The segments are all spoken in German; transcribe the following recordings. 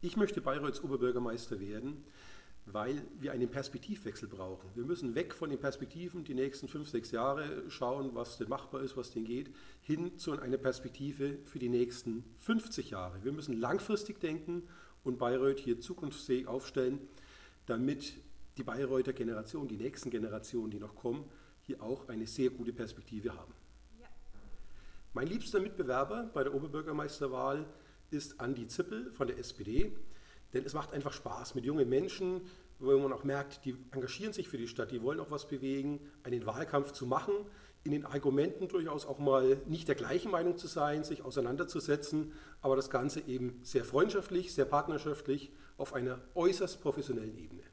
Ich möchte Bayreuths Oberbürgermeister werden, weil wir einen Perspektivwechsel brauchen. Wir müssen weg von den Perspektiven, die nächsten 5, 6 Jahre schauen, was denn machbar ist, was denn geht, hin zu einer Perspektive für die nächsten 50 Jahre. Wir müssen langfristig denken und Bayreuth hier zukunftsfähig aufstellen, damit die Bayreuther Generation, die nächsten Generationen, die noch kommen, hier auch eine sehr gute Perspektive haben. Ja. Mein liebster Mitbewerber bei der Oberbürgermeisterwahl ist Andi Zippel von der SPD, denn es macht einfach Spaß mit jungen Menschen, wo man auch merkt, die engagieren sich für die Stadt, die wollen auch was bewegen, einen Wahlkampf zu machen, in den Argumenten durchaus auch mal nicht der gleichen Meinung zu sein, sich auseinanderzusetzen, aber das Ganze eben sehr freundschaftlich, sehr partnerschaftlich auf einer äußerst professionellen Ebene.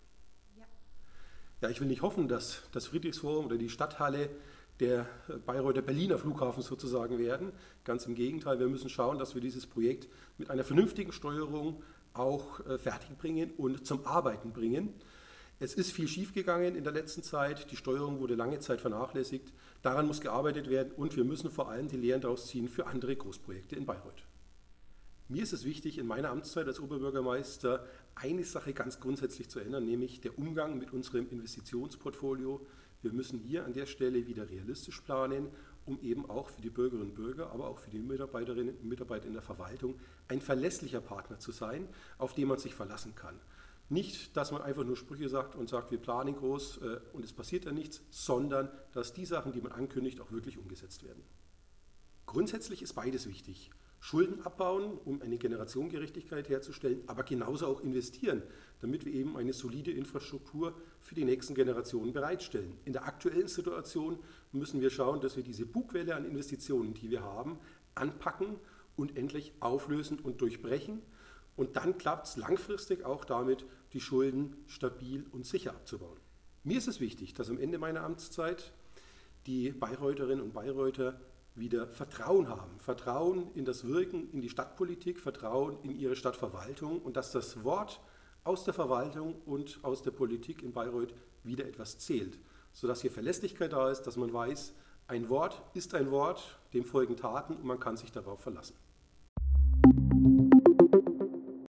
Ja, ich will nicht hoffen, dass das Friedrichsforum oder die Stadthalle der Bayreuther Berliner Flughafen sozusagen werden. Ganz im Gegenteil, wir müssen schauen, dass wir dieses Projekt mit einer vernünftigen Steuerung auch fertigbringen und zum Arbeiten bringen. Es ist viel schiefgegangen in der letzten Zeit, die Steuerung wurde lange Zeit vernachlässigt, daran muss gearbeitet werden und wir müssen vor allem die Lehren daraus ziehen für andere Großprojekte in Bayreuth. Mir ist es wichtig, in meiner Amtszeit als Oberbürgermeister eine Sache ganz grundsätzlich zu ändern, nämlich der Umgang mit unserem Investitionsportfolio. Wir müssen hier an der Stelle wieder realistisch planen, um eben auch für die Bürgerinnen und Bürger, aber auch für die Mitarbeiterinnen und Mitarbeiter in der Verwaltung ein verlässlicher Partner zu sein, auf den man sich verlassen kann. Nicht, dass man einfach nur Sprüche sagt und sagt, wir planen groß und es passiert dann nichts, sondern dass die Sachen, die man ankündigt, auch wirklich umgesetzt werden. Grundsätzlich ist beides wichtig. Schulden abbauen, um eine Generationengerechtigkeit herzustellen, aber genauso auch investieren, damit wir eben eine solide Infrastruktur für die nächsten Generationen bereitstellen. In der aktuellen Situation müssen wir schauen, dass wir diese Bugwelle an Investitionen, die wir haben, anpacken und endlich auflösen und durchbrechen. Und dann klappt es langfristig auch damit, die Schulden stabil und sicher abzubauen. Mir ist es wichtig, dass am Ende meiner Amtszeit die Bayreutterinnen und Bayreuther wieder Vertrauen haben. Vertrauen in das Wirken, in die Stadtpolitik, Vertrauen in ihre Stadtverwaltung und dass das Wort aus der Verwaltung und aus der Politik in Bayreuth wieder etwas zählt, sodass hier Verlässlichkeit da ist, dass man weiß, ein Wort ist ein Wort, dem folgen Taten und man kann sich darauf verlassen.